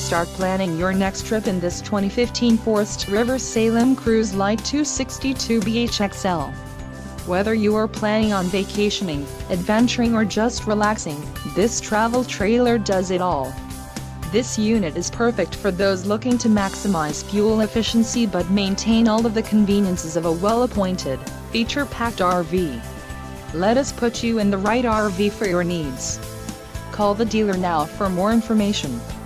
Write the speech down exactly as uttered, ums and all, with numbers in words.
Start planning your next trip in this twenty fifteen Forest River Salem Cruise Lite two sixty-two B H X L. Whether you are planning on vacationing, adventuring or just relaxing, this travel trailer does it all. This unit is perfect for those looking to maximize fuel efficiency but maintain all of the conveniences of a well-appointed, feature-packed R V. Let us put you in the right R V for your needs. Call the dealer now for more information.